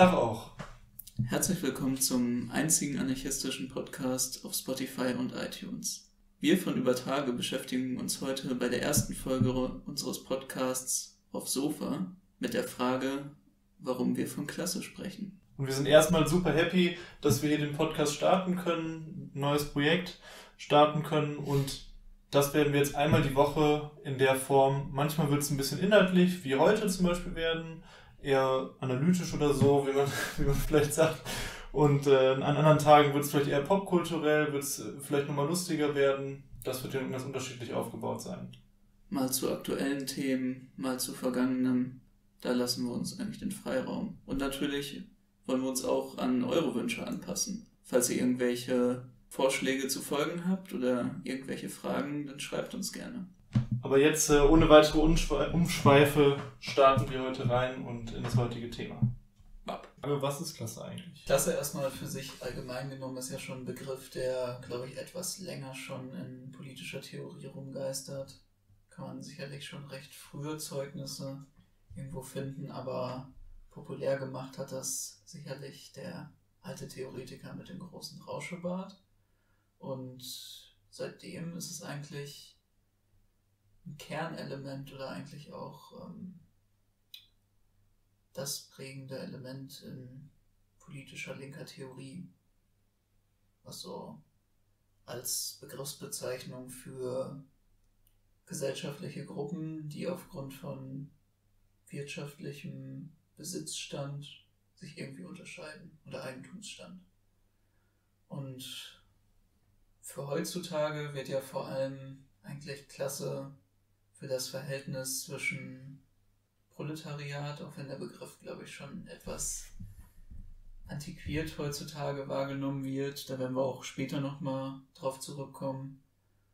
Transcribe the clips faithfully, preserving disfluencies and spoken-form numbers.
Tag auch. Herzlich willkommen zum einzigen anarchistischen Podcast auf Spotify und iTunes. Wir von Über Tage beschäftigen uns heute bei der ersten Folge unseres Podcasts auf Sofa mit der Frage, warum wir von Klasse sprechen. Und wir sind erstmal super happy, dass wir hier den Podcast starten können, ein neues Projekt starten können, und das werden wir jetzt einmal die Woche in der Form, manchmal wird es ein bisschen inhaltlich, wie heute zum Beispiel werden, eher analytisch oder so, wie man, wie man vielleicht sagt. Und äh, an anderen Tagen wird es vielleicht eher popkulturell, wird es vielleicht nochmal lustiger werden. Das wird ja ganz unterschiedlich aufgebaut sein. Mal zu aktuellen Themen, mal zu vergangenem. Da lassen wir uns eigentlich den Freiraum. Und natürlich wollen wir uns auch an eure Wünsche anpassen. Falls ihr irgendwelche Vorschläge zu Folgen habt oder irgendwelche Fragen, dann schreibt uns gerne. Aber jetzt äh, ohne weitere Umschwe- Umschweife starten wir heute rein und in das heutige Thema. Ab. Aber was ist Klasse eigentlich? Klasse erstmal für sich allgemein genommen ist ja schon ein Begriff, der, glaube ich, etwas länger schon in politischer Theorie rumgeistert. Kann man sicherlich schon recht frühe Zeugnisse irgendwo finden, aber populär gemacht hat das sicherlich der alte Theoretiker mit dem großen Rauschebart. Und seitdem ist es eigentlich ein Kernelement oder eigentlich auch ähm, das prägende Element in politischer linker Theorie, was so als Begriffsbezeichnung für gesellschaftliche Gruppen, die aufgrund von wirtschaftlichem Besitzstand sich irgendwie unterscheiden oder Eigentumsstand. Und für heutzutage wird ja vor allem eigentlich Klasse für das Verhältnis zwischen Proletariat, auch wenn der Begriff, glaube ich, schon etwas antiquiert heutzutage wahrgenommen wird, da werden wir auch später nochmal drauf zurückkommen,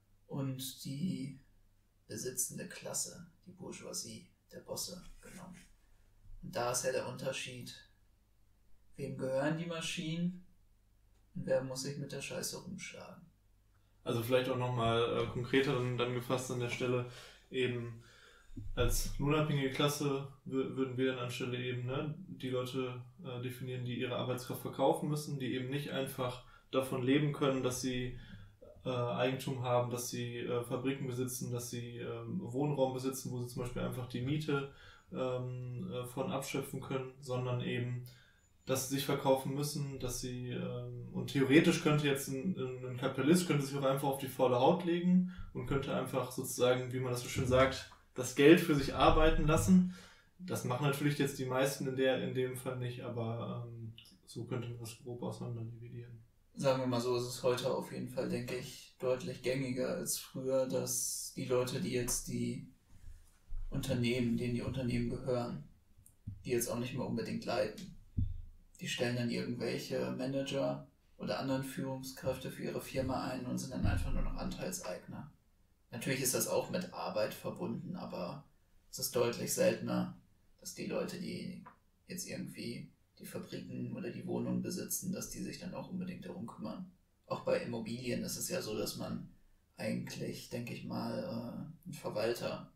und die besitzende Klasse, die Bourgeoisie, der Bosse genommen. Und da ist ja der Unterschied, wem gehören die Maschinen und wer muss sich mit der Scheiße rumschlagen. Also vielleicht auch nochmal äh, konkreter dann, dann gefasst an der Stelle, eben als unabhängige Klasse w- würden wir dann anstelle eben ne, die Leute äh, definieren, die ihre Arbeitskraft verkaufen müssen, die eben nicht einfach davon leben können, dass sie äh, Eigentum haben, dass sie äh, Fabriken besitzen, dass sie äh, Wohnraum besitzen, wo sie zum Beispiel einfach die Miete ähm, äh, von abschöpfen können, sondern eben, dass sie sich verkaufen müssen, dass sie, ähm, und theoretisch könnte jetzt ein, ein Kapitalist könnte sich auch einfach auf die faule Haut legen und könnte einfach sozusagen, wie man das so schön sagt, das Geld für sich arbeiten lassen. Das machen natürlich jetzt die meisten in der in dem Fall nicht, aber ähm, so könnte man das grob auseinander dividieren. Sagen wir mal so, ist es heute auf jeden Fall, denke ich, deutlich gängiger als früher, dass die Leute, die jetzt die Unternehmen, denen die Unternehmen gehören, die jetzt auch nicht mehr unbedingt leiten, die stellen dann irgendwelche Manager oder anderen Führungskräfte für ihre Firma ein und sind dann einfach nur noch Anteilseigner. Natürlich ist das auch mit Arbeit verbunden, aber es ist deutlich seltener, dass die Leute, die jetzt irgendwie die Fabriken oder die Wohnungen besitzen, dass die sich dann auch unbedingt darum kümmern. Auch bei Immobilien ist es ja so, dass man eigentlich, denke ich mal, einen Verwalter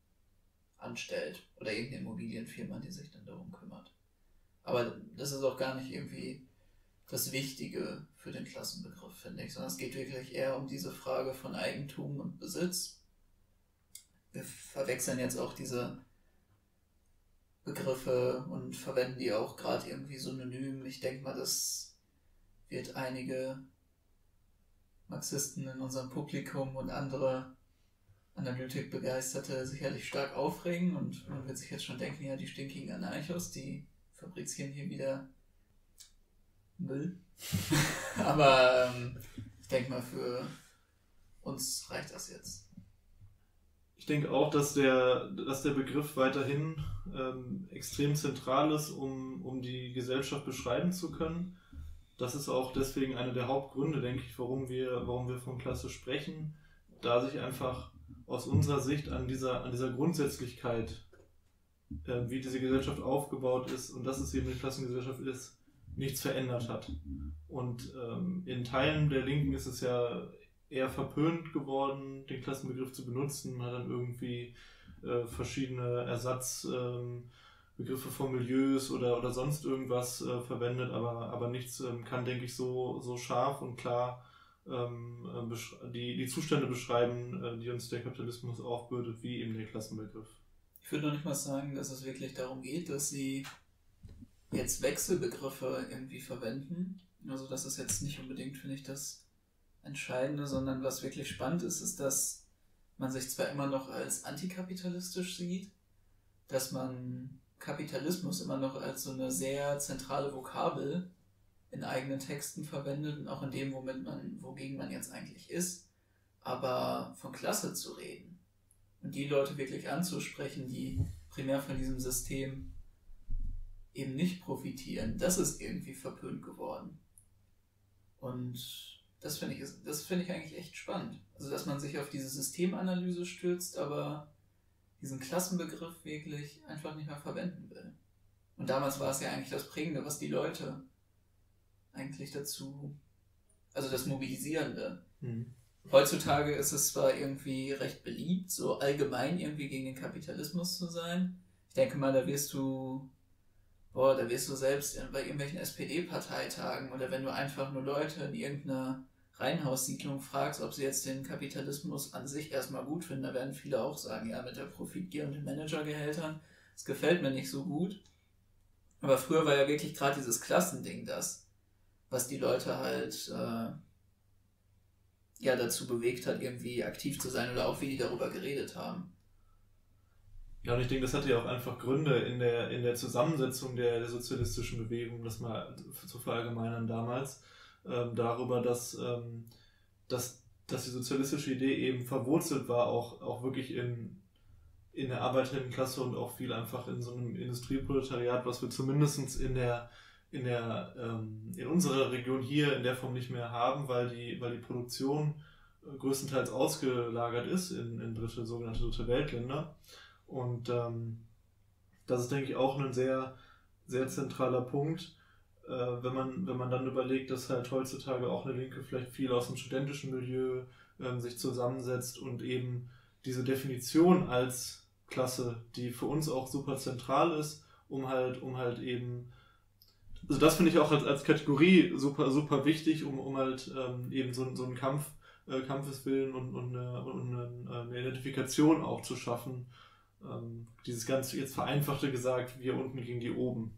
anstellt oder irgendeine Immobilienfirma, die sich dann darum kümmert. Aber das ist auch gar nicht irgendwie das Wichtige für den Klassenbegriff, finde ich, sondern es geht wirklich eher um diese Frage von Eigentum und Besitz. Wir verwechseln jetzt auch diese Begriffe und verwenden die auch gerade irgendwie synonym. Ich denke mal, das wird einige Marxisten in unserem Publikum und andere Analytikbegeisterte sicherlich stark aufregen, und man wird sich jetzt schon denken, ja, die stinkigen Anarchos, die fabrizieren hier wieder Müll. Aber ähm, ich denke mal, für uns reicht das jetzt. Ich denke auch, dass der, dass der Begriff weiterhin ähm, extrem zentral ist, um, um die Gesellschaft beschreiben zu können. Das ist auch deswegen einer der Hauptgründe, denke ich, warum wir, warum wir von Klasse sprechen, da sich einfach aus unserer Sicht an dieser, an dieser Grundsätzlichkeit, äh, wie diese Gesellschaft aufgebaut ist und dass es eben eine Klassengesellschaft ist, nichts verändert hat. Und ähm, in Teilen der Linken ist es ja eher verpönt geworden, den Klassenbegriff zu benutzen. Man hat dann irgendwie äh, verschiedene Ersatz, ähm, Begriffe von Milieus oder, oder sonst irgendwas äh, verwendet, aber, aber nichts ähm, kann, denke ich, so, so scharf und klar ähm, äh, die, die Zustände beschreiben, äh, die uns der Kapitalismus aufbürdet, wie eben der Klassenbegriff. Ich würde noch nicht mal sagen, dass es wirklich darum geht, dass sie jetzt Wechselbegriffe irgendwie verwenden. Also das ist jetzt nicht unbedingt, finde ich, das Entscheidende, sondern was wirklich spannend ist, ist, dass man sich zwar immer noch als antikapitalistisch sieht, dass man Kapitalismus immer noch als so eine sehr zentrale Vokabel in eigenen Texten verwendet und auch in dem, womit man, wogegen man jetzt eigentlich ist, aber von Klasse zu reden und die Leute wirklich anzusprechen, die primär von diesem System eben nicht profitieren, das ist irgendwie verpönt geworden. Und das finde ich, ist- das finde ich eigentlich echt spannend. Also, dass man sich auf diese Systemanalyse stürzt, aber diesen Klassenbegriff wirklich einfach nicht mehr verwenden will. Und damals war es ja eigentlich das Prägende, was die Leute eigentlich dazu, also das Mobilisierende. Mhm. Heutzutage ist es zwar irgendwie recht beliebt, so allgemein irgendwie gegen den Kapitalismus zu sein. Ich denke mal, da wirst du, boah, da wirst du selbst in, bei irgendwelchen S P D-Parteitagen oder wenn du einfach nur Leute in irgendeiner Reihenhaussiedlung fragst, ob sie jetzt den Kapitalismus an sich erstmal gut finden, da werden viele auch sagen, ja, mit der Profitgier und den Managergehältern, das gefällt mir nicht so gut. Aber früher war ja wirklich gerade dieses Klassending das, was die Leute halt äh, ja dazu bewegt hat, irgendwie aktiv zu sein oder auch wie die darüber geredet haben. Ja, und ich denke, das hatte ja auch einfach Gründe in der, in der Zusammensetzung der, der sozialistischen Bewegung, um das mal zu verallgemeinern damals, ähm, darüber, dass, ähm, dass, dass die sozialistische Idee eben verwurzelt war, auch, auch wirklich in, in der Arbeiterinnenklasse und auch viel einfach in so einem Industrieproletariat, was wir zumindest in der, in der, ähm, in unserer Region hier in der Form nicht mehr haben, weil die, weil die Produktion äh, größtenteils ausgelagert ist in, in dritte, sogenannte dritte Weltländer. Und ähm, das ist, denke ich, auch ein sehr, sehr zentraler Punkt, äh, wenn man, wenn man dann überlegt, dass halt heutzutage auch eine Linke vielleicht viel aus dem studentischen Milieu ähm, sich zusammensetzt und eben diese Definition als Klasse, die für uns auch super zentral ist, um halt, um halt eben, also das finde ich auch als, als Kategorie super, super wichtig, um, um halt ähm, eben so, so einen Kampf, äh, Kampfeswillen und, und, eine, und eine, eine Identifikation auch zu schaffen. Ähm, dieses ganz jetzt vereinfachte gesagt, wir unten gegen die oben.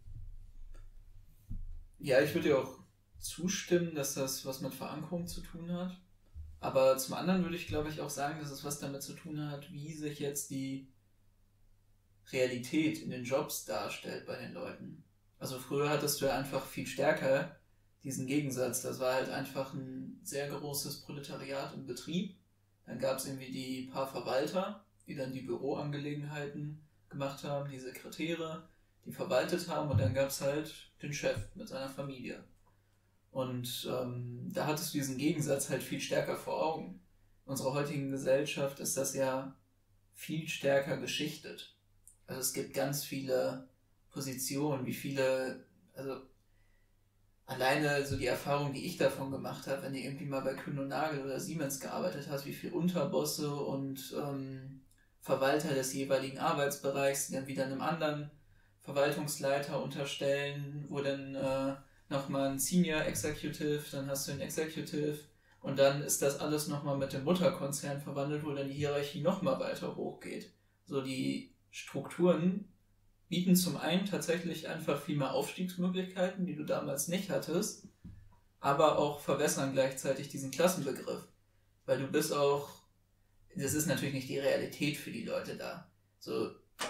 Ja, ich würde dir auch zustimmen, dass das was mit Verankerung zu tun hat. Aber zum anderen würde ich, glaube ich, auch sagen, dass es was damit zu tun hat, wie sich jetzt die Realität in den Jobs darstellt bei den Leuten. Also früher hattest du ja einfach viel stärker diesen Gegensatz. Das war halt einfach ein sehr großes Proletariat im Betrieb. Dann gab es irgendwie die paar Verwalter, die dann die Büroangelegenheiten gemacht haben, die Sekretäre, die verwaltet haben und dann gab es halt den Chef mit seiner Familie. Und ähm, da hattest du diesen Gegensatz halt viel stärker vor Augen. In unserer heutigen Gesellschaft ist das ja viel stärker geschichtet. Also es gibt ganz viele Positionen, wie viele, also alleine so die Erfahrung, die ich davon gemacht habe, wenn du irgendwie mal bei Kühn und Nagel oder Siemens gearbeitet hast, wie viele Unterbosse und ähm, Verwalter des jeweiligen Arbeitsbereichs, die dann wieder einem anderen Verwaltungsleiter unterstellen, wo dann äh, nochmal ein Senior Executive, dann hast du einen Executive und dann ist das alles nochmal mit dem Mutterkonzern verwandelt, wo dann die Hierarchie nochmal weiter hochgeht. So die Strukturen bieten zum einen tatsächlich einfach viel mehr Aufstiegsmöglichkeiten, die du damals nicht hattest, aber auch verwässern gleichzeitig diesen Klassenbegriff. Weil du bist auch, das ist natürlich nicht die Realität für die Leute da. So,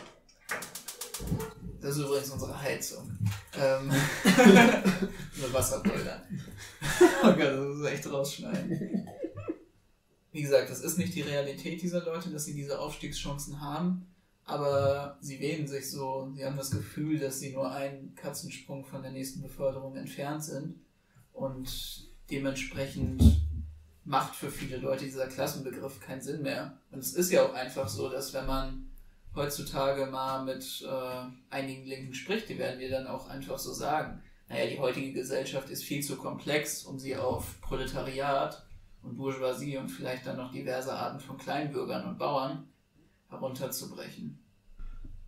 das ist übrigens unsere Heizung. Ähm, eine Wasserboiler. Oh Gott, das muss ich echt rausschneiden. Wie gesagt, das ist nicht die Realität dieser Leute, dass sie diese Aufstiegschancen haben, aber sie wählen sich so, sie haben das Gefühl, dass sie nur einen Katzensprung von der nächsten Beförderung entfernt sind und dementsprechend macht für viele Leute dieser Klassenbegriff keinen Sinn mehr. Und es ist ja auch einfach so, dass wenn man heutzutage mal mit äh, einigen Linken spricht, die werden dir dann auch einfach so sagen, naja, die heutige Gesellschaft ist viel zu komplex, um sie auf Proletariat und Bourgeoisie und vielleicht dann noch diverse Arten von Kleinbürgern und Bauern herunterzubrechen.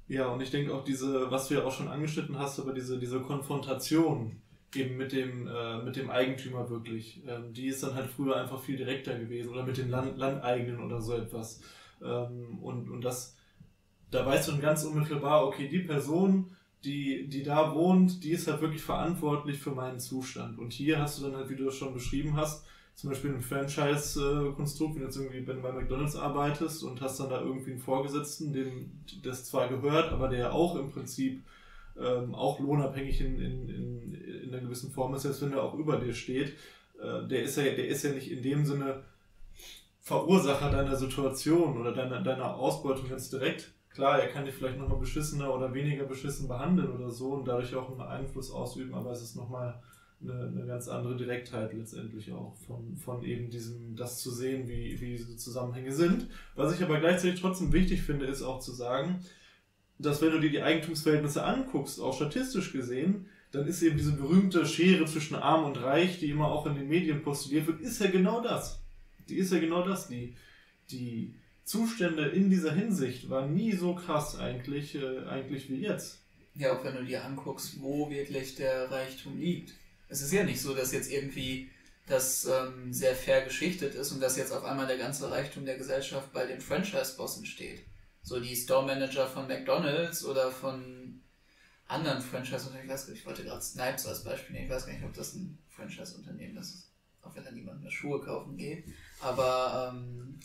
Ja, und ich denke auch diese, was du ja auch schon angeschnitten hast, aber diese, diese Konfrontation eben mit dem, äh, mit dem Eigentümer wirklich, ähm, die ist dann halt früher einfach viel direkter gewesen oder mit den Land, Landeigenen oder so etwas. Ähm, und, und das, da weißt du dann ganz unmittelbar, okay, die Person, die, die da wohnt, die ist halt wirklich verantwortlich für meinen Zustand. Und hier hast du dann halt, wie du das schon beschrieben hast, zum Beispiel ein Franchise-Konstrukt, wenn du jetzt irgendwie bei McDonalds arbeitest und hast dann da irgendwie einen Vorgesetzten, dem das zwar gehört, aber der auch im Prinzip ähm, auch lohnabhängig in, in, in, in einer gewissen Form ist, selbst wenn er auch über dir steht, äh, der, ist ja, der ist ja nicht in dem Sinne Verursacher deiner Situation oder deiner, deiner Ausbeutung ganz direkt. Klar, er kann dich vielleicht nochmal beschissener oder weniger beschissen behandeln oder so und dadurch auch einen Einfluss ausüben, aber es ist nochmal eine, eine ganz andere Direktheit letztendlich auch von, von eben diesem, das zu sehen, wie, wie diese Zusammenhänge sind. Was ich aber gleichzeitig trotzdem wichtig finde, ist auch zu sagen, dass wenn du dir die Eigentumsverhältnisse anguckst, auch statistisch gesehen, dann ist eben diese berühmte Schere zwischen Arm und Reich, die immer auch in den Medien postuliert wird, ist ja genau das. Die ist ja genau das. Die, die Zustände in dieser Hinsicht waren nie so krass eigentlich, äh, eigentlich wie jetzt. Ja, auch wenn du dir anguckst, wo wirklich der Reichtum liegt. Es ist ja nicht so, dass jetzt irgendwie das ähm, sehr fair geschichtet ist und dass jetzt auf einmal der ganze Reichtum der Gesellschaft bei den Franchise-Bossen steht. So die Store-Manager von McDonalds oder von anderen Franchise-Unternehmen. Ich weiß gar nicht, ich wollte gerade Snipes als Beispiel nehmen. Ich weiß gar nicht, ob das ein Franchise-Unternehmen ist, auch wenn da niemand mehr Schuhe kaufen geht. Aber ähm,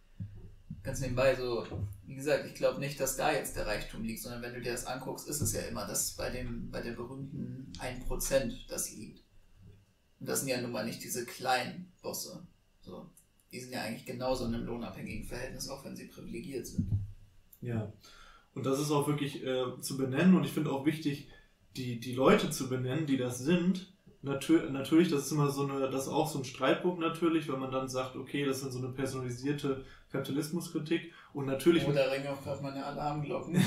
ganz nebenbei, so, wie gesagt, ich glaube nicht, dass da jetzt der Reichtum liegt, sondern wenn du dir das anguckst, ist es ja immer, dass bei dem, bei der berühmten ein Prozent das liegt. Und das sind ja nun mal nicht diese kleinen Bosse. So, die sind ja eigentlich genauso in einem lohnabhängigen Verhältnis, auch wenn sie privilegiert sind. Ja, und das ist auch wirklich äh, zu benennen und ich finde auch wichtig, die, die Leute zu benennen, die das sind. Natür- natürlich, das ist immer so eine, das ist auch so ein Streitpunkt natürlich, weil man dann sagt, okay, das ist so eine personalisierte Kapitalismuskritik und natürlich... Oh, da ringen auch gerade meine Alarmglocken.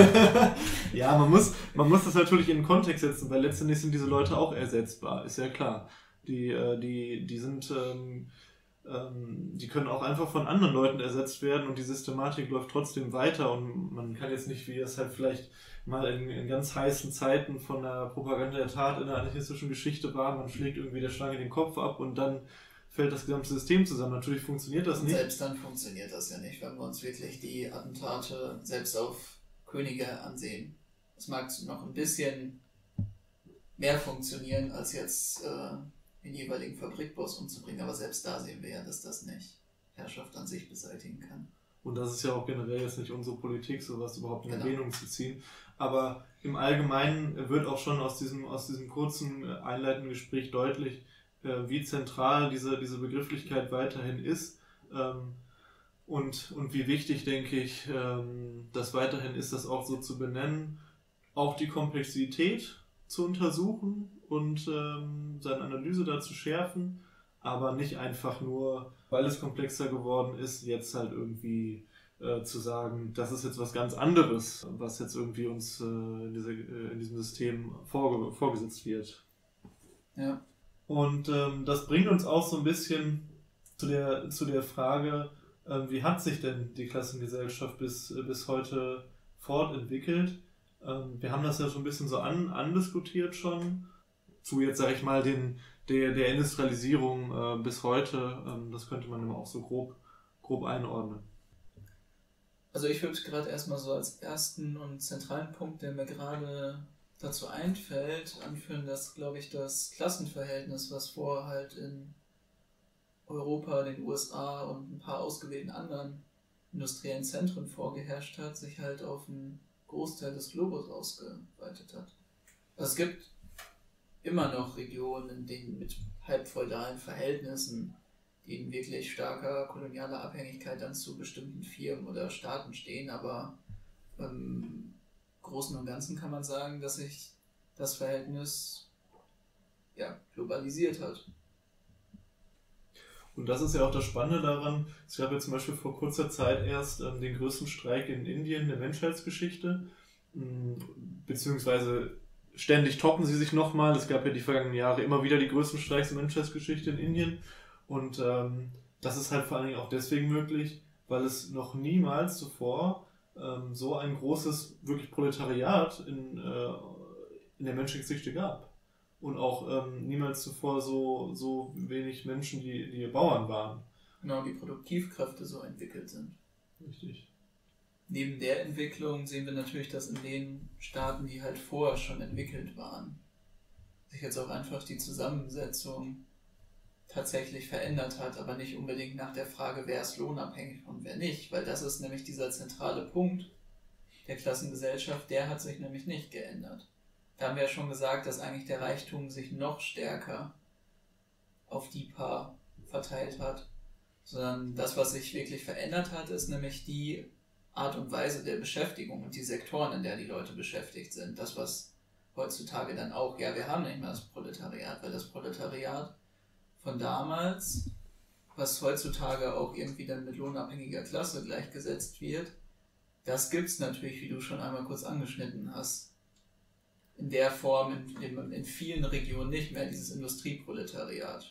Ja, man muss, man muss das natürlich in den Kontext setzen, weil letztendlich sind diese Leute auch ersetzbar, ist ja klar. Die, äh, die, die sind... Ähm, die können auch einfach von anderen Leuten ersetzt werden und die Systematik läuft trotzdem weiter und man kann jetzt nicht, wie es halt vielleicht mal in, in ganz heißen Zeiten von der Propaganda der Tat in der anarchistischen Geschichte war, man schlägt irgendwie der Schlange den Kopf ab und dann fällt das gesamte System zusammen. Natürlich funktioniert das und nicht. Selbst dann funktioniert das ja nicht, wenn wir uns wirklich die Attentate selbst auf Könige ansehen. Das mag noch ein bisschen mehr funktionieren als jetzt äh, den jeweiligen Fabrikboss umzubringen, aber selbst da sehen wir ja, dass das nicht Herrschaft an sich beseitigen kann. Und das ist ja auch generell jetzt nicht unsere Politik, sowas überhaupt in Genau. Erwähnung zu ziehen. Aber im Allgemeinen wird auch schon aus diesem, aus diesem kurzen einleitenden Gespräch deutlich, äh, wie zentral diese, diese Begrifflichkeit weiterhin ist. Ähm, und, und wie wichtig, denke ich, ähm, das weiterhin ist, das auch so zu benennen, auch die Komplexität zu untersuchen und ähm, seine Analyse da zu schärfen, aber nicht einfach nur, weil es komplexer geworden ist, jetzt halt irgendwie äh, zu sagen, das ist jetzt was ganz anderes, was jetzt irgendwie uns äh, in, diese, äh, in diesem System vorge- vorgesetzt wird. Ja. Und ähm, das bringt uns auch so ein bisschen zu der, zu der Frage, äh, wie hat sich denn die Klassengesellschaft bis, äh, bis heute fortentwickelt? Ähm, wir haben das ja schon ein bisschen so an, andiskutiert schon, zu jetzt, sage ich mal, den, der, der Industrialisierung äh, bis heute. Ähm, das könnte man immer auch so grob, grob einordnen. Also ich würde gerade erstmal so als ersten und zentralen Punkt, der mir gerade dazu einfällt, anführen, dass, glaube ich, das Klassenverhältnis, was vorher halt in Europa, den U S A und ein paar ausgewählten anderen industriellen Zentren vorgeherrscht hat, sich halt auf einen Großteil des Globus ausgeweitet hat. Also es gibt immer noch Regionen, in denen mit halbfeudalen Verhältnissen, die in wirklich starker kolonialer Abhängigkeit dann zu bestimmten Firmen oder Staaten stehen, aber im Großen und Ganzen kann man sagen, dass sich das Verhältnis ja, globalisiert hat. Und das ist ja auch das Spannende daran, es gab ja zum Beispiel vor kurzer Zeit erst ähm, den größten Streik in Indien der Menschheitsgeschichte, ähm, beziehungsweise ständig toppen sie sich nochmal. Es gab ja die vergangenen Jahre immer wieder die größten Streiks der Menschheitsgeschichte in Indien. Und ähm, das ist halt vor allen Dingen auch deswegen möglich, weil es noch niemals zuvor ähm, so ein großes, wirklich Proletariat in, äh, in der Menschheitsgeschichte gab. Und auch ähm, niemals zuvor so, so wenig Menschen, die, die Bauern waren. Genau, die Produktivkräfte so entwickelt sind. Richtig. Neben der Entwicklung sehen wir natürlich, dass in den Staaten, die halt vorher schon entwickelt waren, sich jetzt auch einfach die Zusammensetzung tatsächlich verändert hat, aber nicht unbedingt nach der Frage, wer ist lohnabhängig und wer nicht, weil das ist nämlich dieser zentrale Punkt der Klassengesellschaft, der hat sich nämlich nicht geändert. Da haben wir ja schon gesagt, dass eigentlich der Reichtum sich noch stärker auf die paar verteilt hat, sondern das, was sich wirklich verändert hat, ist nämlich die Art und Weise der Beschäftigung und die Sektoren, in der die Leute beschäftigt sind. Das, was heutzutage dann auch, ja, wir haben nicht mehr das Proletariat, weil das Proletariat von damals, was heutzutage auch irgendwie dann mit lohnabhängiger Klasse gleichgesetzt wird, das gibt es natürlich, wie du schon einmal kurz angeschnitten hast, in der Form in, in, in vielen Regionen nicht mehr, dieses Industrieproletariat.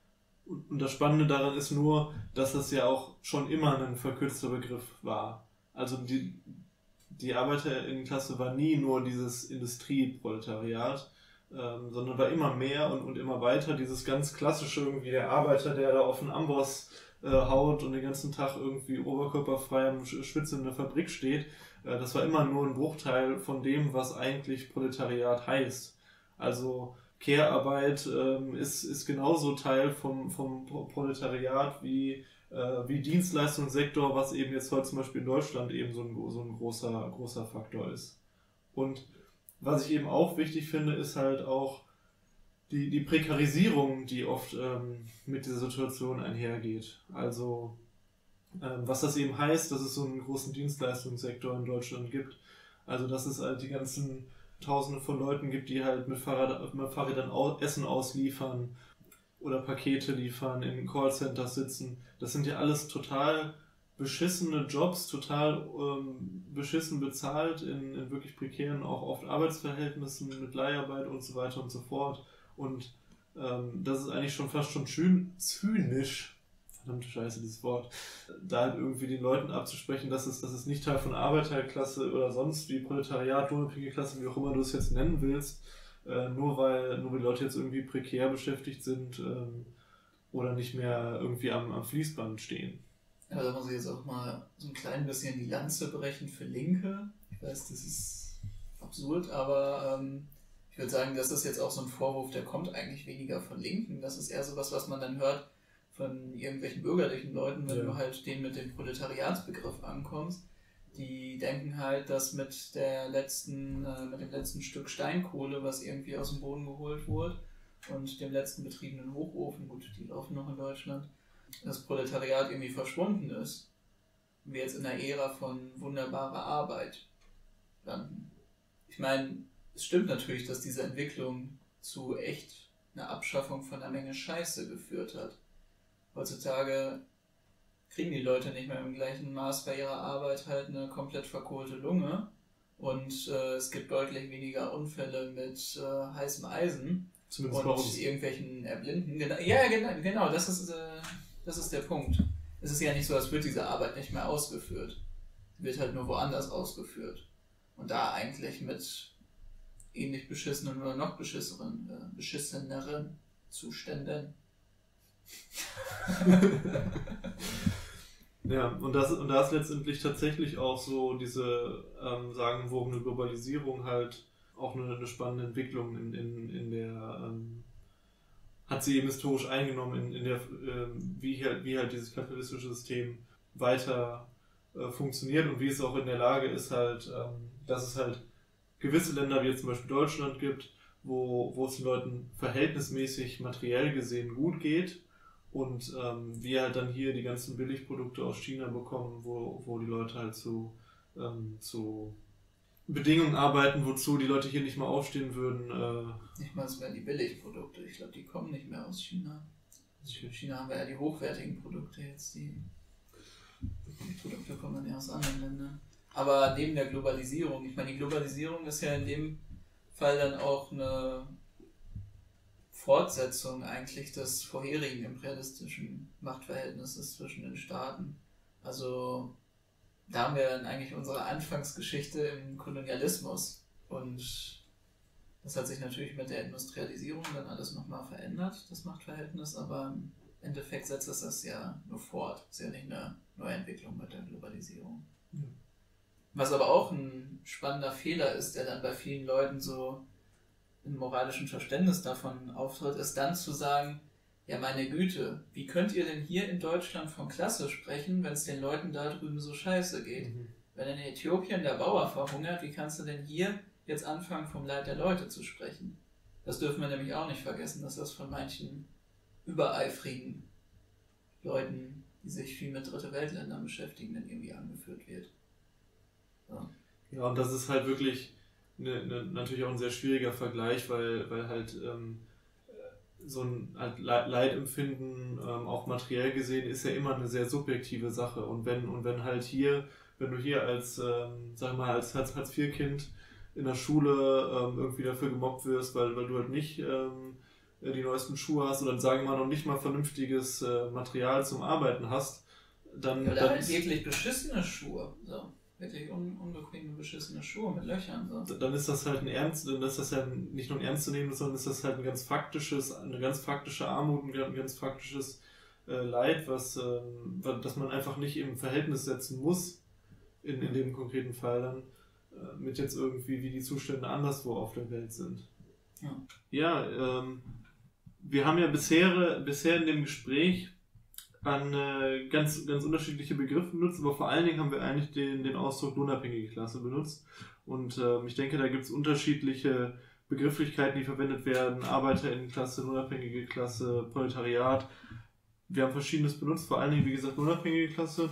Und das Spannende daran ist nur, dass das ja auch schon immer ein verkürzter Begriff war. Also die, die Arbeiterinnenklasse war nie nur dieses Industrieproletariat, ähm, sondern war immer mehr und, und immer weiter dieses ganz klassische irgendwie der Arbeiter, der da auf den Amboss äh, haut und den ganzen Tag irgendwie oberkörperfrei am Schwitzen in der Fabrik steht. Äh, das war immer nur ein Bruchteil von dem, was eigentlich Proletariat heißt. Also Care-Arbeit ähm, ist, ist genauso Teil vom, vom Proletariat wie, äh, wie Dienstleistungssektor, was eben jetzt heute zum Beispiel in Deutschland eben so ein, so ein großer, großer Faktor ist. Und was ich eben auch wichtig finde, ist halt auch die, die Prekarisierung, die oft ähm, mit dieser Situation einhergeht. Also ähm, was das eben heißt, dass es so einen großen Dienstleistungssektor in Deutschland gibt. Also dass es halt die ganzen Tausende von Leuten gibt, die halt mit, Fahrrad, mit Fahrrädern au- Essen ausliefern oder Pakete liefern, in Callcenters sitzen. Das sind ja alles total beschissene Jobs, total ähm, beschissen bezahlt, in, in wirklich prekären, auch oft Arbeitsverhältnissen mit Leiharbeit und so weiter und so fort. Und ähm, das ist eigentlich schon fast schon schön zynisch, verdammte Scheiße, dieses Wort, da halt irgendwie den Leuten abzusprechen, dass es, dass es nicht Teil von Arbeiterklasse oder sonst wie Proletariat, lohnabhängige Klasse, wie auch immer du es jetzt nennen willst, äh, nur weil nur weil die Leute jetzt irgendwie prekär beschäftigt sind ähm, oder nicht mehr irgendwie am, am Fließband stehen. Ja, da muss ich jetzt auch mal so ein klein bisschen die Lanze brechen für Linke. Ich weiß, das ist absurd, aber ähm, ich würde sagen, das ist jetzt auch so ein Vorwurf, der kommt eigentlich weniger von Linken. Das ist eher sowas, was man dann hört von irgendwelchen bürgerlichen Leuten, wenn ja. du halt denen mit dem Proletariatsbegriff ankommst. Die denken halt, dass mit der letzten, äh, mit dem letzten Stück Steinkohle, was irgendwie aus dem Boden geholt wurde, und dem letzten betriebenen Hochofen, gut, die laufen noch in Deutschland, das Proletariat irgendwie verschwunden ist. Und wir jetzt in einer Ära von wunderbarer Arbeit landen. Ich meine, es stimmt natürlich, dass diese Entwicklung zu echt einer Abschaffung von einer Menge Scheiße geführt hat. Heutzutage kriegen die Leute nicht mehr im gleichen Maß bei ihrer Arbeit halt eine komplett verkohlte Lunge und äh, es gibt deutlich weniger Unfälle mit äh, heißem Eisen Zumindest und irgendwelchen Erblinden. Genau, ja, genau, genau das, ist, äh, das ist der Punkt. Es ist ja nicht so, als würde diese Arbeit nicht mehr ausgeführt. Sie wird halt nur woanders ausgeführt. Und da eigentlich mit ähnlich beschissenen oder noch beschisseneren, äh, beschisseneren Zuständen. Ja, und das und da ist letztendlich tatsächlich auch so diese ähm, sagenwogene Globalisierung halt auch eine, eine spannende Entwicklung in, in, in der ähm, hat sie eben historisch eingenommen in, in der ähm, wie halt wie halt dieses kapitalistische System weiter äh, funktioniert und wie es auch in der Lage ist halt, ähm, dass es halt gewisse Länder wie jetzt zum Beispiel Deutschland gibt, wo, wo es den Leuten verhältnismäßig materiell gesehen gut geht. Und ähm, wir halt dann hier die ganzen Billigprodukte aus China bekommen, wo, wo die Leute halt zu, ähm, zu Bedingungen arbeiten, wozu die Leute hier nicht mal aufstehen würden. Äh nicht mal, es wären die Billigprodukte. Ich glaube, die kommen nicht mehr aus China. Also in China haben wir ja die hochwertigen Produkte jetzt. Die, die Produkte kommen dann ja aus anderen Ländern. Aber neben der Globalisierung, ich meine, die Globalisierung ist ja in dem Fall dann auch eine Fortsetzung eigentlich des vorherigen imperialistischen Machtverhältnisses zwischen den Staaten. Also da haben wir dann eigentlich unsere Anfangsgeschichte im Kolonialismus. Und das hat sich natürlich mit der Industrialisierung dann alles nochmal verändert, das Machtverhältnis, aber im Endeffekt setzt es das ja nur fort. Das ist ja nicht eine Neuentwicklung mit der Globalisierung. Ja. Was aber auch ein spannender Fehler ist, der dann bei vielen Leuten so im moralischen Verständnis davon auftritt, ist dann zu sagen, ja meine Güte, wie könnt ihr denn hier in Deutschland von Klasse sprechen, wenn es den Leuten da drüben so scheiße geht? Mhm. Wenn in Äthiopien der Bauer verhungert, wie kannst du denn hier jetzt anfangen, vom Leid der Leute zu sprechen? Das dürfen wir nämlich auch nicht vergessen, dass das von manchen übereifrigen Leuten, die sich viel mit Dritte Weltländern beschäftigen, dann irgendwie angeführt wird. So. Ja, und das ist halt wirklich eine, eine, natürlich auch ein sehr schwieriger Vergleich, weil, weil halt ähm, so ein halt Leidempfinden, ähm, auch materiell gesehen, ist ja immer eine sehr subjektive Sache. Und wenn, und wenn halt hier, wenn du hier als, ähm, sag mal, als Hartz-vier-Kind in der Schule ähm, irgendwie dafür gemobbt wirst, weil, weil du halt nicht ähm, die neuesten Schuhe hast oder sagen wir mal noch nicht mal vernünftiges äh, Material zum Arbeiten hast, dann... Ja, oder dann halt wirklich beschissene Schuhe, so. Wirklich un- unbequeme, beschissene Schuhe mit Löchern. So. Dann ist das halt ein ernst, dann ist das ja nicht nur ein ernstzunehmendes, sondern ist das halt ein ganz faktisches, eine ganz faktische Armut, ein ganz faktisches äh, Leid, was, ähm, das man einfach nicht im Verhältnis setzen muss, in, in dem konkreten Fall dann, äh, mit jetzt irgendwie, wie die Zustände anderswo auf der Welt sind. Ja, ja ähm, wir haben ja bisher, bisher in dem Gespräch an äh, ganz, ganz unterschiedliche Begriffe benutzt, aber vor allen Dingen haben wir eigentlich den, den Ausdruck lohnabhängige Klasse benutzt. Und äh, ich denke, da gibt es unterschiedliche Begrifflichkeiten, die verwendet werden. ArbeiterInnenklasse, lohnabhängige Klasse, Proletariat. Wir haben Verschiedenes benutzt, vor allen Dingen, wie gesagt, lohnabhängige Klasse.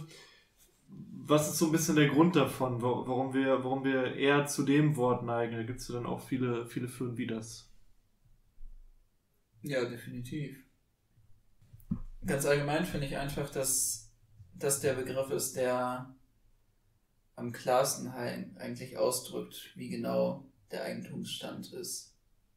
Was ist so ein bisschen der Grund davon, warum wir, warum wir eher zu dem Wort neigen? Da gibt es ja dann auch viele, viele für und Widers. Ja, definitiv. Ganz allgemein finde ich einfach, dass das der Begriff ist, der am klarsten eigentlich ausdrückt, wie genau der Eigentumsstand ist.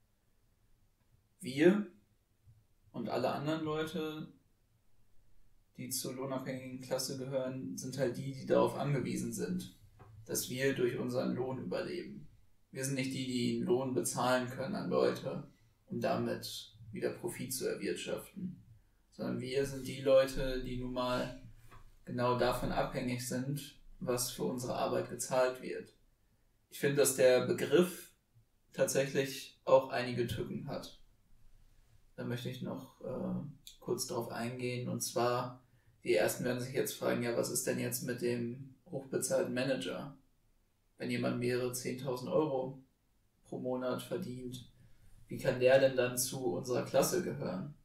Wir und alle anderen Leute, die zur lohnabhängigen Klasse gehören, sind halt die, die darauf angewiesen sind, dass wir durch unseren Lohn überleben. Wir sind nicht die, die einen Lohn bezahlen können an Leute, um damit wieder Profit zu erwirtschaften. Sondern wir sind die Leute, die nun mal genau davon abhängig sind, was für unsere Arbeit gezahlt wird. Ich finde, dass der Begriff tatsächlich auch einige Tücken hat. Da möchte ich noch äh, kurz drauf eingehen. Und zwar, die ersten werden sich jetzt fragen, ja, was ist denn jetzt mit dem hochbezahlten Manager? Wenn jemand mehrere zehntausend Euro pro Monat verdient, wie kann der denn dann zu unserer Klasse gehören?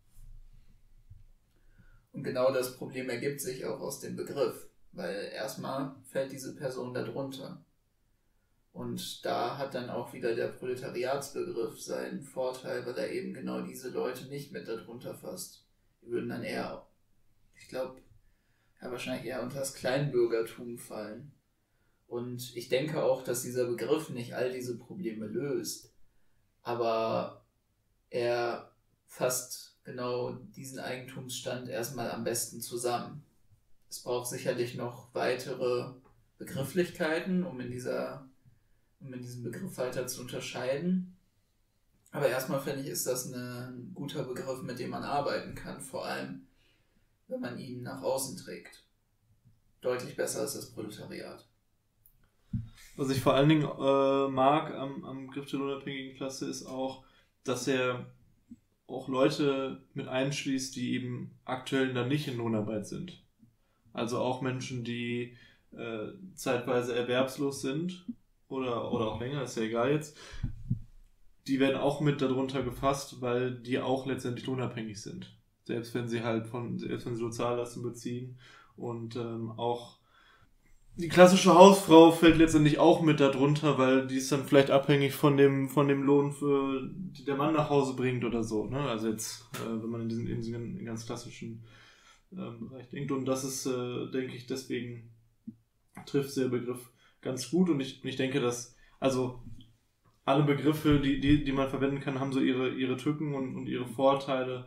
Und genau das Problem ergibt sich auch aus dem Begriff, weil erstmal fällt diese Person da drunter. Und da hat dann auch wieder der Proletariatsbegriff seinen Vorteil, weil er eben genau diese Leute nicht mit darunter fasst. Die würden dann eher, ich glaube, ja, wahrscheinlich eher unter das Kleinbürgertum fallen. Und ich denke auch, dass dieser Begriff nicht all diese Probleme löst, aber er fasst genau diesen Eigentumsstand erstmal am besten zusammen. Es braucht sicherlich noch weitere Begrifflichkeiten, um in dieser, um in diesem Begriff weiter zu unterscheiden. Aber erstmal finde ich, ist das eine, ein guter Begriff, mit dem man arbeiten kann, vor allem wenn man ihn nach außen trägt. Deutlich besser als das Proletariat. Was ich vor allen Dingen äh, mag am, am Begriff der lohnabhängigen Klasse ist auch, dass er auch Leute mit einschließt, die eben aktuell dann nicht in Lohnarbeit sind. Also auch Menschen, die äh, zeitweise erwerbslos sind oder, oder auch länger, ist ja egal jetzt. Die werden auch mit darunter gefasst, weil die auch letztendlich lohnabhängig sind. Selbst wenn sie halt von, selbst wenn sie Sozialleistungen beziehen. Und ähm, auch die klassische Hausfrau fällt letztendlich auch mit darunter, weil die ist dann vielleicht abhängig von dem, von dem Lohn, für, die der Mann nach Hause bringt oder so. Ne? Also jetzt, äh, wenn man in diesen, in diesen ganz klassischen ähm, Bereich denkt. Und das ist, äh, denke ich, deswegen trifft der Begriff ganz gut. Und ich, ich denke, dass, also alle Begriffe, die, die, die man verwenden kann, haben so ihre, ihre Tücken und, und ihre Vorteile.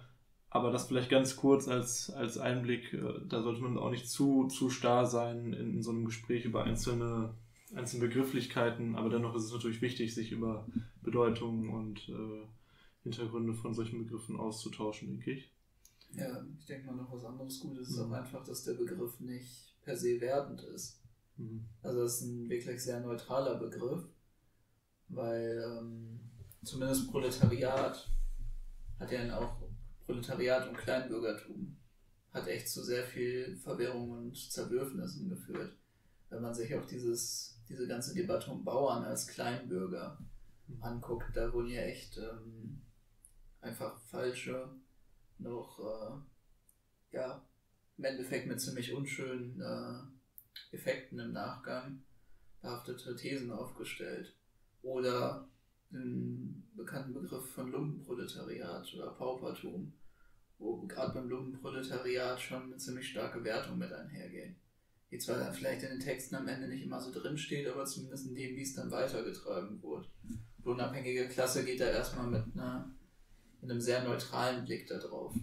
Aber das vielleicht ganz kurz als, als Einblick, äh, da sollte man auch nicht zu, zu starr sein in, in so einem Gespräch über einzelne, einzelne Begrifflichkeiten, aber dennoch ist es natürlich wichtig, sich über Bedeutungen und äh, Hintergründe von solchen Begriffen auszutauschen, denke ich. Ja, ich denke mal noch was anderes Gutes ist Mhm. auch einfach, dass der Begriff nicht per se wertend ist. Mhm. Also das ist ein wirklich sehr neutraler Begriff, weil ähm, zumindest Proletariat hat ja auch Proletariat und Kleinbürgertum hat echt zu sehr viel Verwirrung und Zerwürfnissen geführt. Wenn man sich auch dieses, diese ganze Debatte um Bauern als Kleinbürger anguckt, da wurden ja echt ähm, einfach falsche, noch äh, ja, im Endeffekt mit ziemlich unschönen äh, Effekten im Nachgang behaftete Thesen aufgestellt. Oder den bekannten Begriff von Lumpenproletariat oder Paupertum, wo gerade beim Lumpenproletariat schon eine ziemlich starke Wertung mit einhergeht. Die zwar dann vielleicht in den Texten am Ende nicht immer so drin steht, aber zumindest in dem, wie es dann weitergetragen wurde. Die unabhängige Klasse geht da erstmal mit, einer, mit einem sehr neutralen Blick da drauf.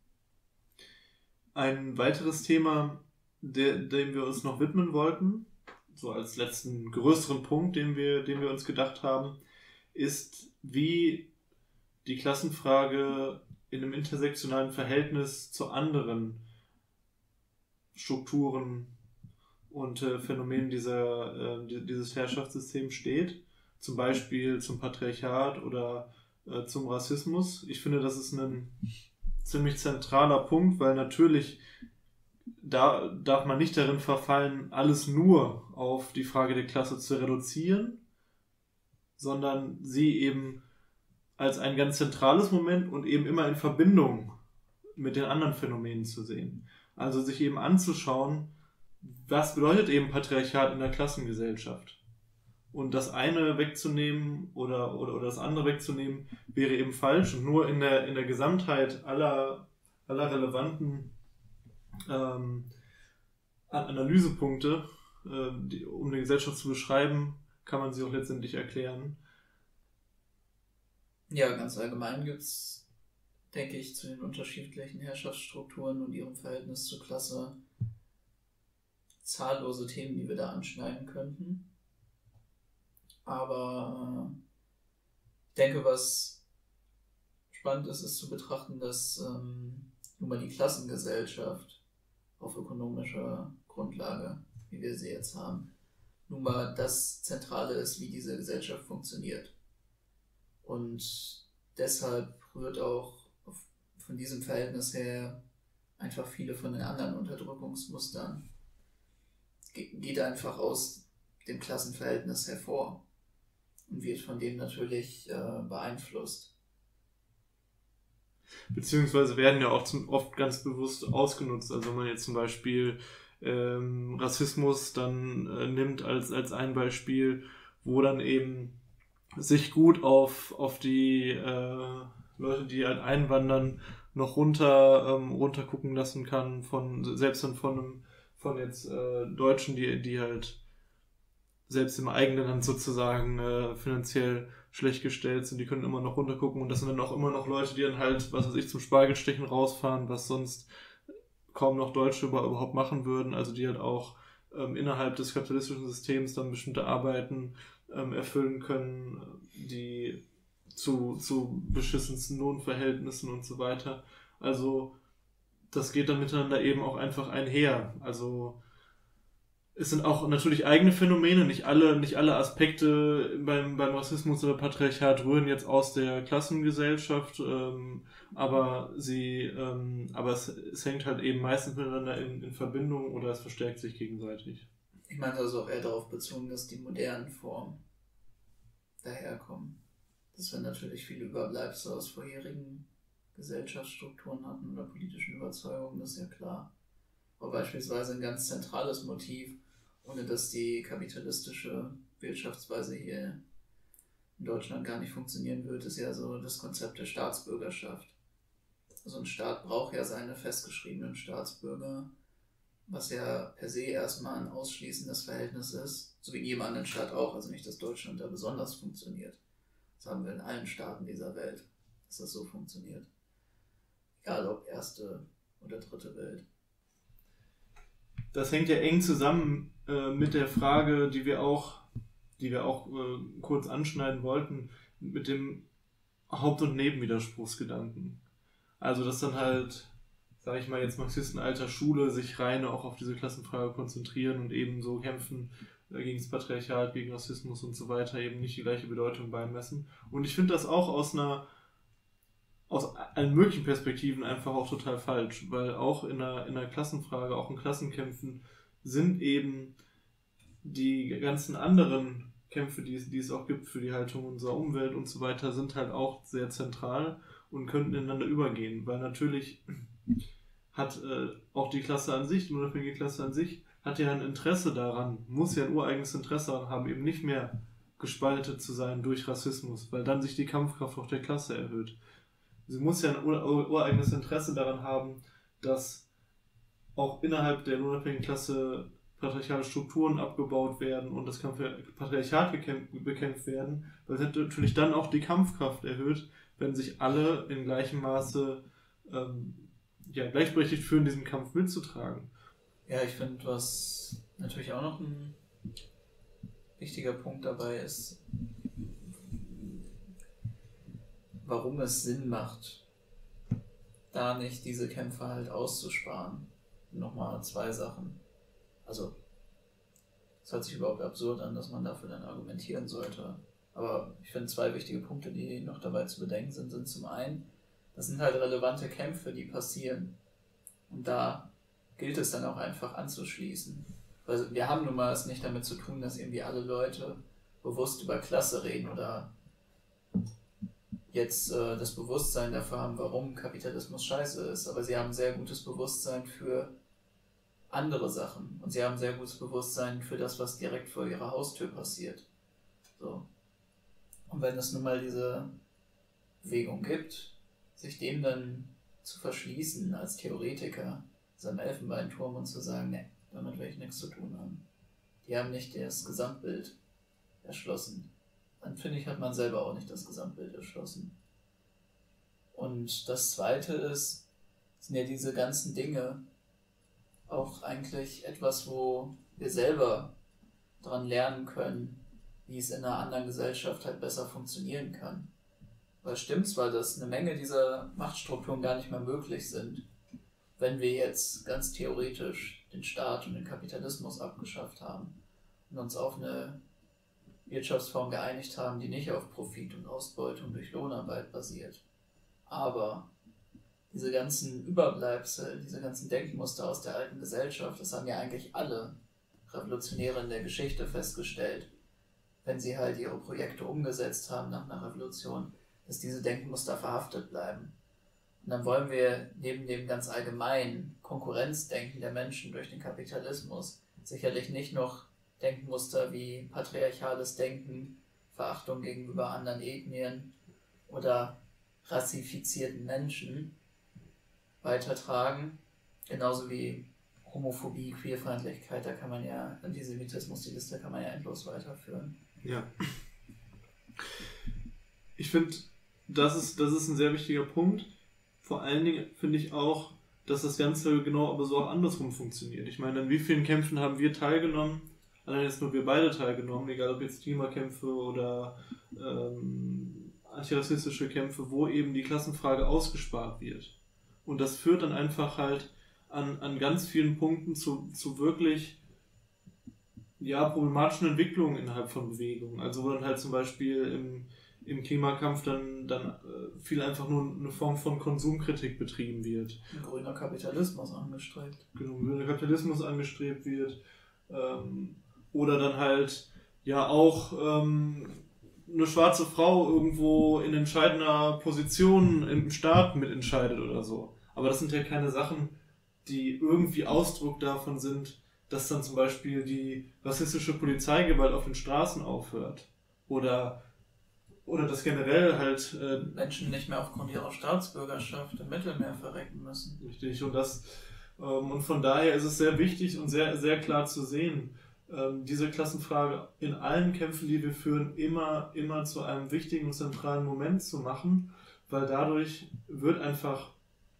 Ein weiteres Thema, der, dem wir uns noch widmen wollten, so als letzten größeren Punkt, den wir, den wir uns gedacht haben, ist, wie die Klassenfrage in einem intersektionalen Verhältnis zu anderen Strukturen und äh, Phänomenen dieser, äh, dieses Herrschaftssystems steht. Zum Beispiel zum Patriarchat oder äh, zum Rassismus. Ich finde, das ist ein ziemlich zentraler Punkt, weil natürlich da darf man nicht darin verfallen, alles nur auf die Frage der Klasse zu reduzieren, sondern sie eben als ein ganz zentrales Moment und eben immer in Verbindung mit den anderen Phänomenen zu sehen. Also sich eben anzuschauen, was bedeutet eben Patriarchat in der Klassengesellschaft. Und das eine wegzunehmen oder, oder, oder das andere wegzunehmen, wäre eben falsch. Und nur in der, in der Gesamtheit aller, aller relevanten ähm, Analysepunkte, äh, die, um die Gesellschaft zu beschreiben, kann man sie auch letztendlich erklären. Ja, ganz allgemein gibt es, denke ich, zu den unterschiedlichen Herrschaftsstrukturen und ihrem Verhältnis zur Klasse zahllose Themen, die wir da anschneiden könnten. Aber äh, ich denke, was spannend ist, ist zu betrachten, dass ähm, nun mal die Klassengesellschaft auf ökonomischer Grundlage, wie wir sie jetzt haben, nun mal das Zentrale ist, wie diese Gesellschaft funktioniert. Und deshalb rührt auch auf, von diesem Verhältnis her einfach viele von den anderen Unterdrückungsmustern, Ge- geht einfach aus dem Klassenverhältnis hervor und wird von dem natürlich äh, beeinflusst. Beziehungsweise werden ja auch zum, oft ganz bewusst ausgenutzt. Also wenn man jetzt zum Beispiel ähm, Rassismus dann äh, nimmt als, als ein Beispiel, wo dann eben sich gut auf, auf die äh, Leute, die halt einwandern, noch runter ähm, runter gucken lassen kann, von selbst dann von einem, von jetzt äh, Deutschen, die, die halt selbst im eigenen Land sozusagen äh, finanziell schlecht gestellt sind, die können immer noch runtergucken und das sind dann auch immer noch Leute, die dann halt, was weiß ich, zum Spargelstechen rausfahren, was sonst kaum noch Deutsche überhaupt machen würden, also die halt auch ähm, innerhalb des kapitalistischen Systems dann bestimmte Arbeiten ähm, erfüllen können, die zu, zu beschissensten Lohnverhältnissen und so weiter. Also das geht dann miteinander eben auch einfach einher. Also es sind auch natürlich eigene Phänomene, nicht alle, nicht alle Aspekte beim, beim Rassismus oder Patriarchat rühren jetzt aus der Klassengesellschaft, ähm, aber sie, ähm, aber es, es hängt halt eben meistens miteinander in, in Verbindung oder es verstärkt sich gegenseitig. Ich meine also auch eher darauf bezogen, dass die modernen Formen daherkommen. Dass wir natürlich viele Überbleibsel aus vorherigen Gesellschaftsstrukturen hatten oder politischen Überzeugungen, das ist ja klar. Aber beispielsweise ein ganz zentrales Motiv, ohne dass die kapitalistische Wirtschaftsweise hier in Deutschland gar nicht funktionieren wird, ist ja so das Konzept der Staatsbürgerschaft. Also ein Staat braucht ja seine festgeschriebenen Staatsbürger, was ja per se erstmal ein ausschließendes Verhältnis ist, so wie in jedem anderen Staat auch, also nicht, dass Deutschland da besonders funktioniert. Das haben wir in allen Staaten dieser Welt, dass das so funktioniert. Die egal ob erste oder dritte Welt. Das hängt ja eng zusammen äh, mit der Frage, die wir auch, die wir auch äh, kurz anschneiden wollten, mit dem Haupt- und Nebenwiderspruchsgedanken. Also dass dann halt, sage ich mal jetzt Marxisten alter Schule, sich rein auch auf diese Klassenfrage konzentrieren und eben so kämpfen äh, gegen das Patriarchat, gegen Rassismus und so weiter, eben nicht die gleiche Bedeutung beimessen. Und ich finde das auch aus einer aus allen möglichen Perspektiven einfach auch total falsch, weil auch in einer, in einer Klassenfrage, auch in Klassenkämpfen sind eben die ganzen anderen Kämpfe, die es, die es auch gibt für die Haltung unserer Umwelt und so weiter, sind halt auch sehr zentral und könnten ineinander übergehen, weil natürlich hat äh, auch die Klasse an sich, die unabhängige Klasse an sich, hat ja ein Interesse daran, muss ja ein ureigenes Interesse daran haben, eben nicht mehr gespaltet zu sein durch Rassismus, weil dann sich die Kampfkraft auch der Klasse erhöht. Sie muss ja ein ureigenes Interesse daran haben, dass auch innerhalb der unabhängigen Klasse patriarchale Strukturen abgebaut werden und das Patriarchat bekämpft werden, weil es natürlich dann auch die Kampfkraft erhöht, wenn sich alle in gleichem Maße ähm, ja, gleichberechtigt fühlen, diesen Kampf mitzutragen. Ja, ich finde, was natürlich auch noch ein wichtiger Punkt dabei ist, warum es Sinn macht, da nicht diese Kämpfe halt auszusparen. Nochmal zwei Sachen. Also, es hört sich überhaupt absurd an, dass man dafür dann argumentieren sollte. Aber ich finde, zwei wichtige Punkte, die noch dabei zu bedenken sind, sind zum einen, das sind halt relevante Kämpfe, die passieren. Und da gilt es dann auch einfach anzuschließen. Also wir haben nun mal es nicht damit zu tun, dass irgendwie alle Leute bewusst über Klasse reden oder jetzt äh, das Bewusstsein dafür haben, warum Kapitalismus scheiße ist, aber sie haben sehr gutes Bewusstsein für andere Sachen und sie haben sehr gutes Bewusstsein für das, was direkt vor ihrer Haustür passiert. So. Und wenn es nun mal diese Bewegung gibt, sich dem dann zu verschließen als Theoretiker, seinem Elfenbeinturm und zu sagen, ne, damit will ich nichts zu tun haben. Die haben nicht das Gesamtbild erschlossen. Dann finde ich, hat man selber auch nicht das Gesamtbild erschlossen. Und das Zweite ist, sind ja diese ganzen Dinge auch eigentlich etwas, wo wir selber dran lernen können, wie es in einer anderen Gesellschaft halt besser funktionieren kann. Weil es stimmt zwar, dass eine Menge dieser Machtstrukturen gar nicht mehr möglich sind, wenn wir jetzt ganz theoretisch den Staat und den Kapitalismus abgeschafft haben und uns auf eine Wirtschaftsform geeinigt haben, die nicht auf Profit und Ausbeutung durch Lohnarbeit basiert. Aber diese ganzen Überbleibsel, diese ganzen Denkmuster aus der alten Gesellschaft, das haben ja eigentlich alle Revolutionäre in der Geschichte festgestellt, wenn sie halt ihre Projekte umgesetzt haben nach einer Revolution, dass diese Denkmuster verhaftet bleiben. Und dann wollen wir neben dem ganz allgemeinen Konkurrenzdenken der Menschen durch den Kapitalismus sicherlich nicht noch Denkmuster wie patriarchales Denken, Verachtung gegenüber anderen Ethnien oder rassifizierten Menschen weitertragen. Genauso wie Homophobie, Queerfeindlichkeit, da kann man ja, Antisemitismus, die Liste kann man ja endlos weiterführen. Ja. Ich finde, das ist, das ist ein sehr wichtiger Punkt. Vor allen Dingen finde ich auch, dass das Ganze genau aber so auch andersrum funktioniert. Ich meine, an wie vielen Kämpfen haben wir teilgenommen? Allein jetzt nur wir beide teilgenommen, egal ob jetzt Klimakämpfe oder ähm, antirassistische Kämpfe, wo eben die Klassenfrage ausgespart wird. Und das führt dann einfach halt an, an ganz vielen Punkten zu, zu wirklich ja, problematischen Entwicklungen innerhalb von Bewegungen. Also wo dann halt zum Beispiel im, im Klimakampf dann, dann äh, viel einfach nur eine Form von Konsumkritik betrieben wird. Ein grüner Kapitalismus angestrebt. Genau, ein grüner Kapitalismus angestrebt wird. Ähm, oder dann halt ja auch ähm, eine schwarze Frau irgendwo in entscheidender Position im Staat mitentscheidet oder so. Aber das sind ja keine Sachen, die irgendwie Ausdruck davon sind, dass dann zum Beispiel die rassistische Polizeigewalt auf den Straßen aufhört. Oder, oder dass generell halt äh, Menschen nicht mehr aufgrund ihrer Staatsbürgerschaft im Mittelmeer verrecken müssen. Richtig, und das ähm, und von daher ist es sehr wichtig und sehr, sehr klar zu sehen, ähm, diese Klassenfrage in allen Kämpfen, die wir führen, immer, immer zu einem wichtigen und zentralen Moment zu machen, weil dadurch wird einfach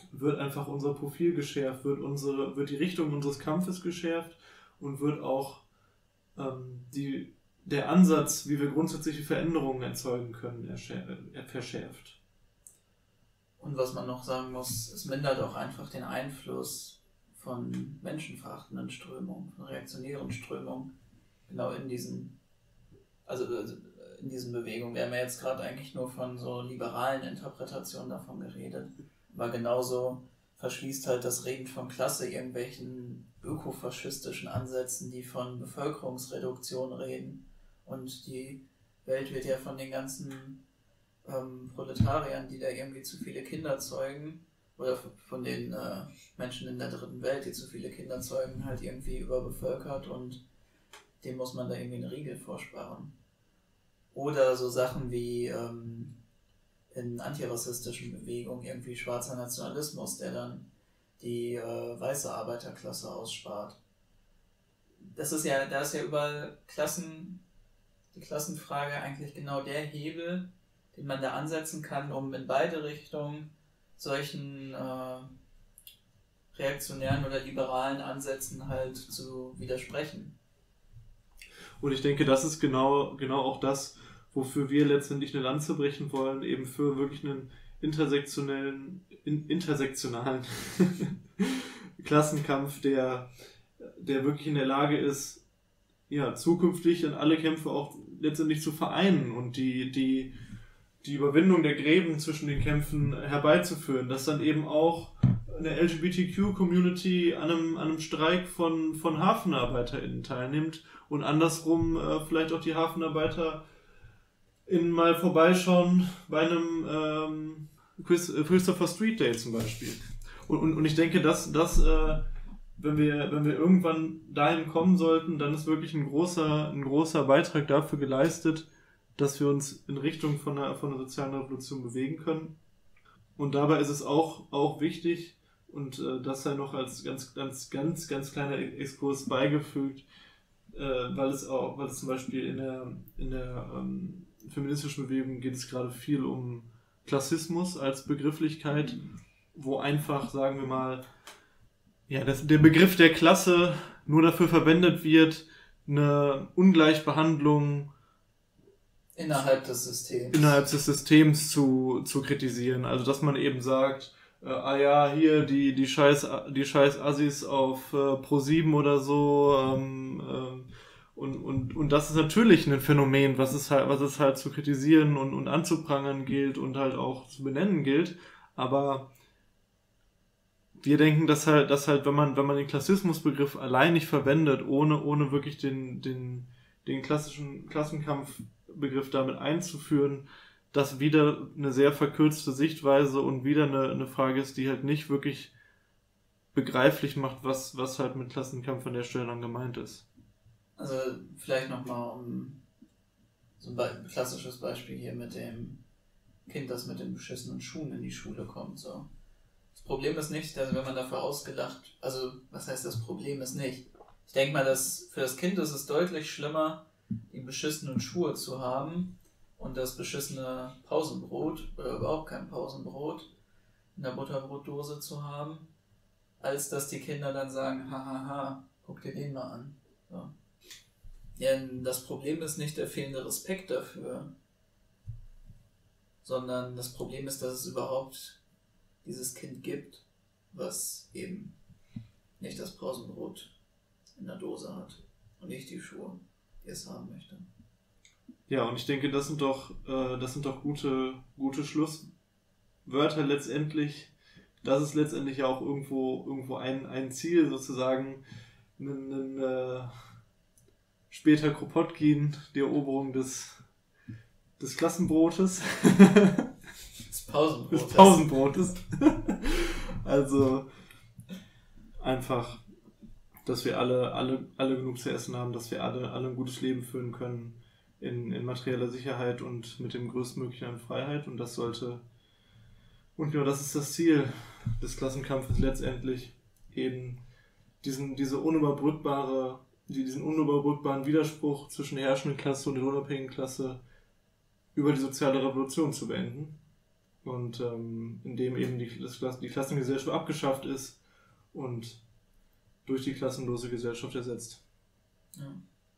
wird einfach unser Profil geschärft, wird, unsere, wird die Richtung unseres Kampfes geschärft und wird auch ähm, die, der Ansatz, wie wir grundsätzliche Veränderungen erzeugen können, erschär- verschärft. Und was man noch sagen muss, es mindert auch einfach den Einfluss von menschenverachtenden Strömungen, von reaktionären Strömungen, genau in diesen, also in diesen Bewegungen. Wir haben ja jetzt gerade eigentlich nur von so liberalen Interpretationen davon geredet, aber genauso verschließt halt das Reden von Klasse irgendwelchen ökofaschistischen Ansätzen, die von Bevölkerungsreduktion reden. Und die Welt wird ja von den ganzen ähm, Proletariern, die da irgendwie zu viele Kinder zeugen, oder von den äh, Menschen in der dritten Welt, die zu viele Kinder zeugen, halt irgendwie überbevölkert und dem muss man da irgendwie einen Riegel vorsparen. Oder so Sachen wie ähm, in antirassistischen Bewegungen irgendwie schwarzer Nationalismus, der dann die äh, weiße Arbeiterklasse ausspart. Das ist ja, da ist ja überall Klassen, die Klassenfrage eigentlich genau der Hebel, den man da ansetzen kann, um in beide Richtungen solchen äh, reaktionären oder liberalen Ansätzen halt zu widersprechen. Und ich denke, das ist genau, genau auch das, wofür wir letztendlich eine Lanze brechen wollen, eben für wirklich einen intersektionellen, in, intersektionalen Klassenkampf, der, der wirklich in der Lage ist, ja, zukünftig dann alle Kämpfe auch letztendlich zu vereinen und die, die, die Überwindung der Gräben zwischen den Kämpfen herbeizuführen, dass dann eben auch eine L G B T Q-Community an einem, an einem Streik von, von HafenarbeiterInnen teilnimmt und andersrum äh, vielleicht auch die HafenarbeiterInnen mal vorbeischauen bei einem ähm, Christopher Street Day zum Beispiel. Und, und, und ich denke, dass, dass äh, wenn wir, wenn wir irgendwann dahin kommen sollten, dann ist wirklich ein großer, ein großer Beitrag dafür geleistet, dass wir uns in Richtung von einer, von einer sozialen Revolution bewegen können. Und dabei ist es auch, auch wichtig, und äh, das sei noch als ganz, ganz, ganz, ganz kleiner Exkurs beigefügt, äh, weil es auch, weil es zum Beispiel in der, in der ähm, feministischen Bewegung geht es gerade viel um Klassismus als Begrifflichkeit, wo einfach, sagen wir mal, ja, das, der Begriff der Klasse nur dafür verwendet wird, eine Ungleichbehandlung innerhalb des Systems, innerhalb des Systems zu, zu kritisieren. Also dass man eben sagt, äh, ah ja, hier die, die scheiß die scheiß Assis auf äh, Pro sieben oder so, ähm, ähm, und, und, und das ist natürlich ein Phänomen, was es halt, was es halt zu kritisieren und, und anzuprangern gilt und halt auch zu benennen gilt. Aber wir denken, dass halt, dass halt, wenn man, wenn man den Klassismusbegriff allein nicht verwendet, ohne, ohne wirklich den, den, den klassischen Klassenkampfbegriff damit einzuführen, das wieder eine sehr verkürzte Sichtweise und wieder eine, eine Frage ist, die halt nicht wirklich begreiflich macht, was, was halt mit Klassenkampf an der Stelle dann gemeint ist. Also vielleicht nochmal um so ein be- klassisches Beispiel hier mit dem Kind, das mit den beschissenen Schuhen in die Schule kommt. So. Das Problem ist nicht, dass wenn man dafür ausgelacht, also was heißt das Problem ist nicht? Ich denke mal, dass für das Kind ist es deutlich schlimmer, die beschissenen Schuhe zu haben und das beschissene Pausenbrot oder überhaupt kein Pausenbrot in der Butterbrotdose zu haben, als dass die Kinder dann sagen, hahaha, guck dir den mal an. So. Denn das Problem ist nicht der fehlende Respekt dafür, sondern das Problem ist, dass es überhaupt dieses Kind gibt, was eben nicht das Pausenbrot in der Dose hat und nicht die Schuhe, die es haben möchte. Ja, und ich denke, das sind doch, äh, das sind doch gute, gute Schlusswörter letztendlich. Das ist letztendlich ja auch irgendwo, irgendwo ein, ein Ziel, sozusagen, einen, einen, äh, später Kropotkin, die Eroberung des, des Klassenbrotes. Des Pausenbrotes. Des Pausenbrotes. Also einfach, dass wir alle, alle, alle genug zu essen haben, dass wir alle, alle ein gutes Leben führen können in, in materieller Sicherheit und mit dem größtmöglichen an Freiheit. Und das sollte, und ja, das ist das Ziel des Klassenkampfes letztendlich, eben diesen, diese unüberbrückbare diesen unüberbrückbaren Widerspruch zwischen der herrschenden Klasse und der unabhängigen Klasse über die soziale Revolution zu beenden. und ähm, in dem eben die, das, die Klassengesellschaft abgeschafft ist und durch die klassenlose Gesellschaft ersetzt. Ja.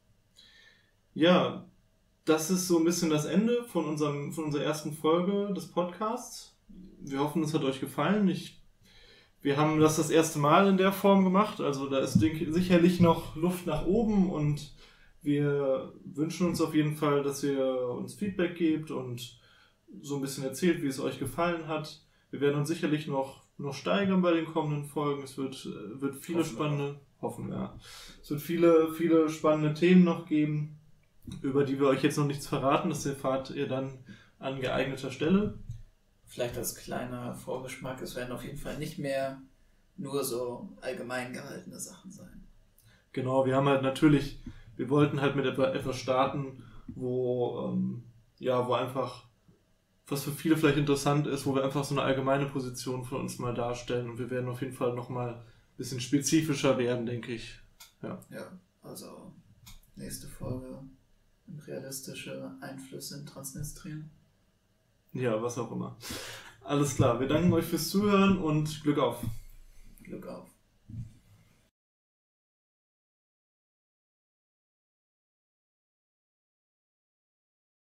Ja, das ist so ein bisschen das Ende von, unserem, von unserer ersten Folge des Podcasts. Wir hoffen, es hat euch gefallen. Ich, wir haben das das erste Mal in der Form gemacht, also da ist sicherlich noch Luft nach oben und wir wünschen uns auf jeden Fall, dass ihr uns Feedback gebt und so ein bisschen erzählt, wie es euch gefallen hat. Wir werden uns sicherlich noch, noch steigern bei den kommenden Folgen. Es wird, wird viele hoffen spannende, wir. hoffen wir, ja. Es wird viele, viele spannende Themen noch geben, über die wir euch jetzt noch nichts verraten. Das erfahrt ihr dann an geeigneter Stelle. Vielleicht als kleiner Vorgeschmack, es werden auf jeden Fall nicht mehr nur so allgemein gehaltene Sachen sein. Genau, wir haben halt natürlich, wir wollten halt mit etwas starten, wo, ähm, ja, wo einfach, was für viele vielleicht interessant ist, wo wir einfach so eine allgemeine Position von uns mal darstellen und wir werden auf jeden Fall nochmal ein bisschen spezifischer werden, denke ich. Ja, ja, also nächste Folge realistische Einflüsse in Transnistrien. Ja, was auch immer. Alles klar, wir danken euch fürs Zuhören und Glück auf. Glück auf.